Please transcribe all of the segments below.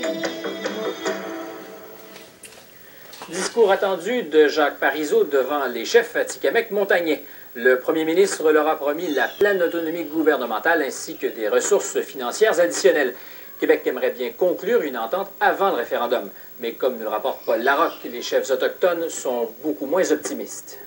Discours attendu de Jacques Parizeau devant les chefs atikamekw-montagnais. Le premier ministre leur a promis la pleine autonomie gouvernementale ainsi que des ressources financières additionnelles. Québec aimerait bien conclure une entente avant le référendum. Mais comme nous le rapporte Paul Larocque, les chefs autochtones sont beaucoup moins optimistes.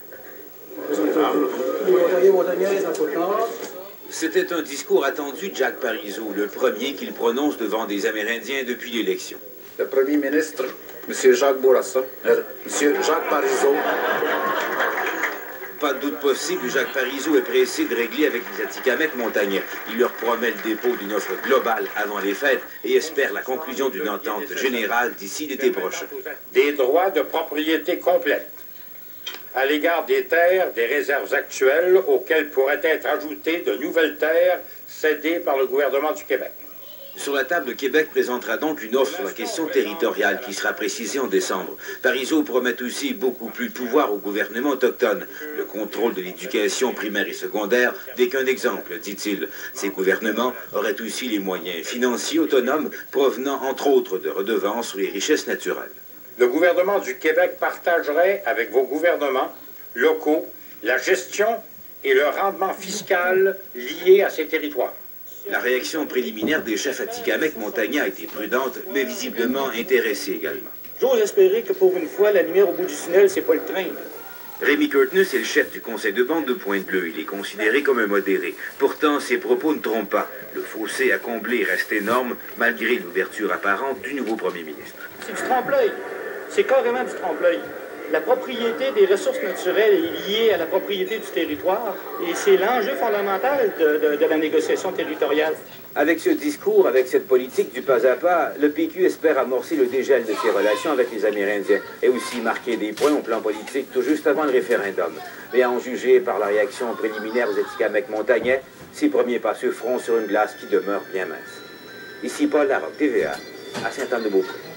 C'était un discours attendu de Jacques Parizeau, le premier qu'il prononce devant des Amérindiens depuis l'élection. Le premier ministre, M. Jacques Bourassa, M. Jacques Parizeau. Pas de doute possible, Jacques Parizeau est pressé de régler avec les Atikamekw-montagnais. Il leur promet le dépôt d'une offre globale avant les fêtes et espère la conclusion d'une entente générale d'ici l'été prochain. Des droits de propriété complète à l'égard des terres, des réserves actuelles auxquelles pourraient être ajoutées de nouvelles terres cédées par le gouvernement du Québec. Sur la table, Québec présentera donc une offre sur la question territoriale qui sera précisée en décembre. Parizeau promet aussi beaucoup plus de pouvoir au gouvernement autochtone. Le contrôle de l'éducation primaire et secondaire n'est qu'un exemple, dit-il. Ces gouvernements auraient aussi les moyens financiers autonomes provenant entre autres de redevances sur les richesses naturelles. Le gouvernement du Québec partagerait avec vos gouvernements locaux la gestion et le rendement fiscal liés à ces territoires. La réaction préliminaire des chefs atikamekw-montagnais a été prudente, mais visiblement intéressée également. J'ose espérer que pour une fois, la lumière au bout du tunnel, c'est pas le train. Rémi Curtnus est le chef du conseil de bande de Pointe-Bleue. Il est considéré comme un modéré. Pourtant, ses propos ne trompent pas. Le fossé à combler reste énorme, malgré l'ouverture apparente du nouveau premier ministre. C'est du trompe-l'œil. C'est carrément du trompe-l'œil. La propriété des ressources naturelles est liée à la propriété du territoire et c'est l'enjeu fondamental de la négociation territoriale. Avec ce discours, avec cette politique du pas à pas, le PQ espère amorcer le dégel de ses relations avec les Amérindiens et aussi marquer des points au plan politique tout juste avant le référendum. Mais à en juger par la réaction préliminaire des Atikamekw-montagnais, ces premiers pas se feront sur une glace qui demeure bien mince. Ici Paul Larocque, TVA, à Sainte-Anne-de-Beaupré.